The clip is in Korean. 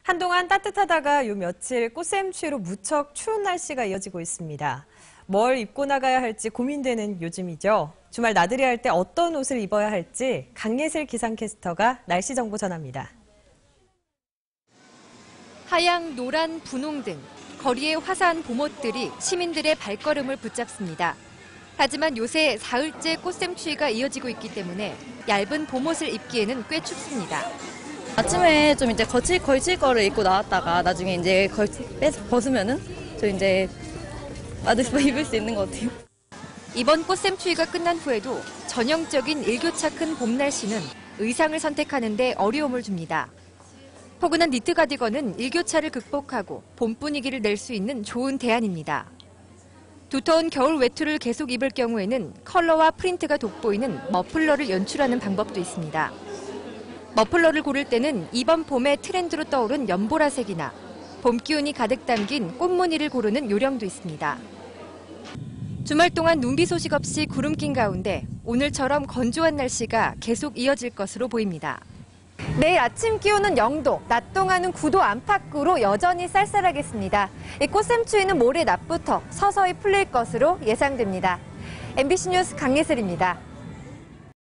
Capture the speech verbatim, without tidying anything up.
한동안 따뜻하다가 요 며칠 꽃샘추위로 무척 추운 날씨가 이어지고 있습니다. 뭘 입고 나가야 할지 고민되는 요즘이죠. 주말 나들이 할 때 어떤 옷을 입어야 할지 강예슬 기상캐스터가 날씨 정보 전합니다. 하양, 노란, 분홍 등 거리의 화사한 봄옷들이 시민들의 발걸음을 붙잡습니다. 하지만 요새 사흘째 꽃샘추위가 이어지고 있기 때문에 얇은 봄옷을 입기에는 꽤 춥습니다. 아침에 좀 이제 거칠, 걸칠 거를 입고 나왔다가 나중에 이제 걸, 빼서 벗으면은 저 이제 맞을 수 입을 수 있는 것 같아요. 이번 꽃샘추위가 끝난 후에도 전형적인 일교차 큰 봄 날씨는 의상을 선택하는 데 어려움을 줍니다. 포근한 니트 가디건은 일교차를 극복하고 봄 분위기를 낼 수 있는 좋은 대안입니다. 두터운 겨울 외투를 계속 입을 경우에는 컬러와 프린트가 돋보이는 머플러를 연출하는 방법도 있습니다. 머플러를 고를 때는 이번 봄의 트렌드로 떠오른 연보라색이나 봄 기운이 가득 담긴 꽃무늬를 고르는 요령도 있습니다. 주말 동안 눈비 소식 없이 구름 낀 가운데 오늘처럼 건조한 날씨가 계속 이어질 것으로 보입니다. 내일 아침 기온은 영 도, 낮 동안은 구 도 안팎으로 여전히 쌀쌀하겠습니다. 이 꽃샘추위는 모레 낮부터 서서히 풀릴 것으로 예상됩니다. 엠비씨 뉴스 강예슬입니다.